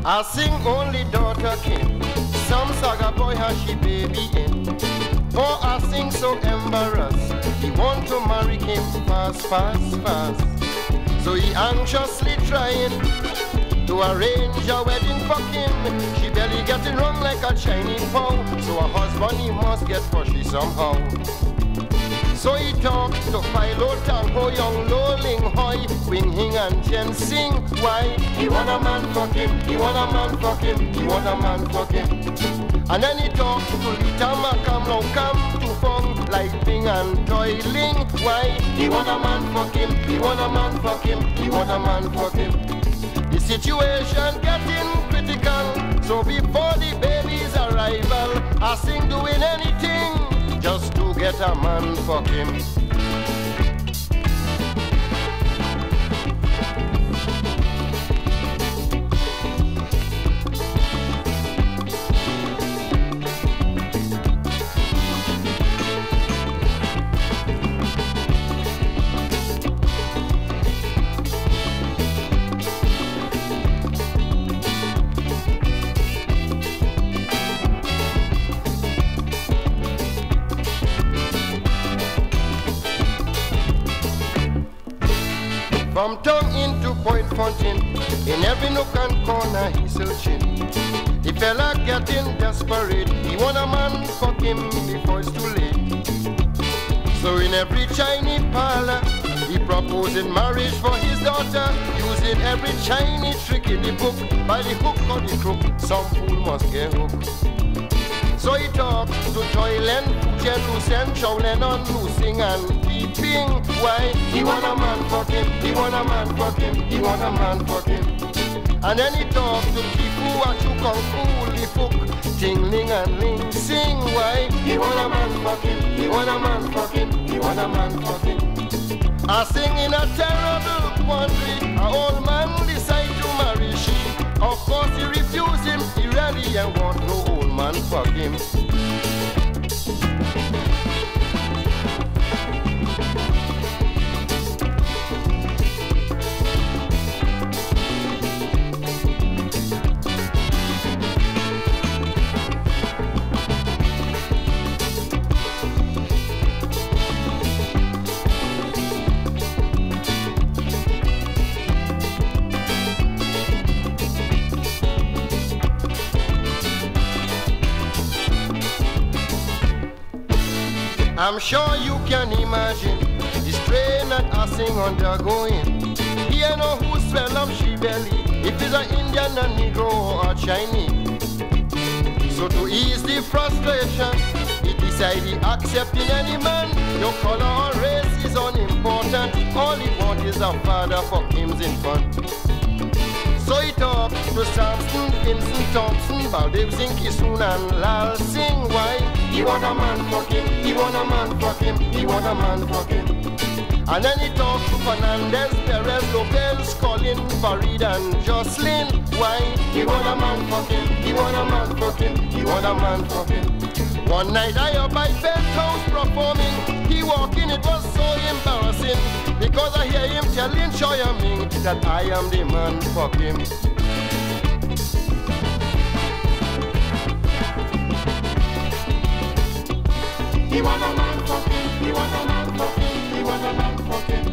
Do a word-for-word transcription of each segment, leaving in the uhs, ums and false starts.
I sing only daughter Kim. Some saga boy has she baby in. Oh, I sing so embarrassed. He want to marry Kim fast, fast, fast. So he anxiously trying to arrange a wedding for Kim. She barely getting wrong like a Chinese pow. So her husband he must get pushy somehow. So he talked to Philo Tang Ho Young Lo Ling Hoi Wing Hing and Chen Sing. Why? He want a man for him, he want a man for him, he want a man for him. And then he talked to Lita Makam Long Kam to Fong like Bing and Toiling. Why? He want a man for him, he want a man for him, he want a man for him. The situation getting critical. So before the baby's arrival, I sing doing anything just to get a man for him. From town into Point Fountain, in every nook and corner he's searching. The fella getting desperate, he want a man fuck him before it's too late. So in every Chinese parlor, he proposing marriage for his daughter, using every Chinese trick in the book. By the hook or the crook, some fool must get hooked. So he talked to Toylen, Fujian, Lucien, Chowlen, on Lucing and Peeping. Why? He want a man for him, he want a man for him, he want a man for him. And then he talked to Kifu, Achukong, Cool, Fook, Tingling and Ling Sing. Why? He want a man for him, he want a man for him, he want a man for him. I sing in a terrible quandary. An old man decide to marry she. Of course he refuse him, he really ain't want no old man fuck him. I'm sure you can imagine the strain that I sing undergoing. He ain't know who swell up she belly, if it's an Indian, a Negro, or a Chinese. So to ease the frustration, he decided accepting any man. Your color or race is unimportant. All he wants is a father for him's infant. So he talked to Samson, Vincent Thompson, Baldev Singh, Kisun and Lal Singh. Why? He want a man for him, he want a man for him, he want a man for him. And then he talked to Fernandez, Perez, Lopez, Colin, Farid and Jocelyn. Why? He want a man for him, he want a man for him, he want a man for him. One night I up by Penthouse performing. He walking, it was so embarrassing, because I hear him telling Choya Ming that I am the man for him. He want a man for him, he want a man for him, he want a man for him.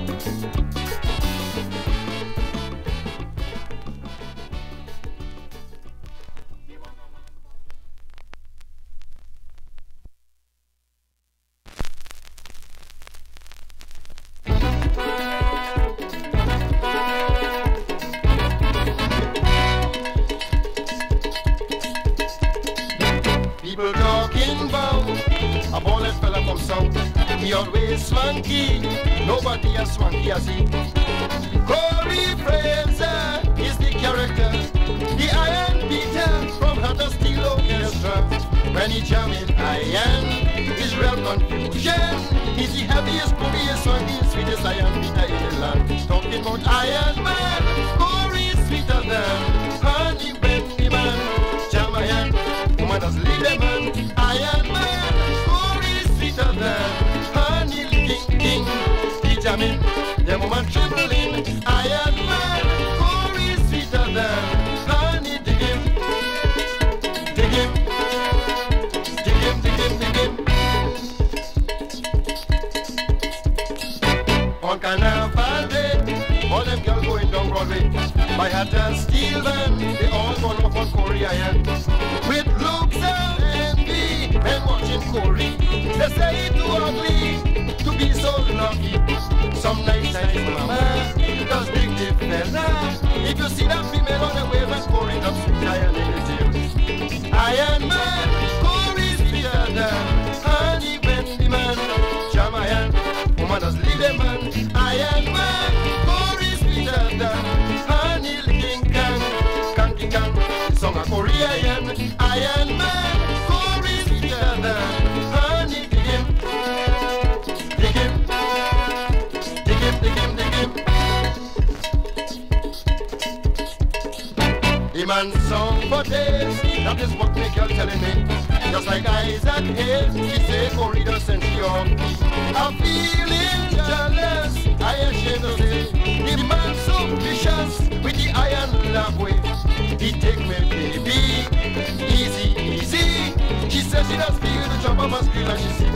People talking about a ballin' fella from south. He always swanky, nobody as swanky as he. Corey Fraser is the character, the iron beater from Hunter Steel Orchestra. When he jam in iron, is real confusion. He's the heaviest, grooviest, swanky, sweetest iron beater in the land. Talking about Iron Man, Corey is sweeter than honey when the man jam iron. Woman does leave the man, Iron Man, Corey is sweeter than honey licking king. He jamming, the woman trembling, Iron Man, Corey is sweeter than honey digging. Carnaval, all them girls going down Broadway. By hat and steel van, they all gone off on Corey Iron. With looks and envy, and watching Corey. They say it's too ugly to be so lucky. Some nice nice mama does dig the fella. If you see that female on the wave and Corey up sweet iron in the tail. Iron man, Corey's sweeter than honey when the man jam iron. Woman does leave the man. Iron man, Corey's sweeter than honey licking can. Canky can, the song of Corey Iron. Iron man, Corey's sweeter than honey dig him. Dig him. Dig him, dig him, dig him. The man's song for days, that is what me girl telling me. Just like Isaac Hayes, he say Corey does send she off. I'm feeling jealous, I ashamed to say. The man so vicious, with the iron love way. He take me baby, easy, easy. She says she does feel the drop of my screen and she see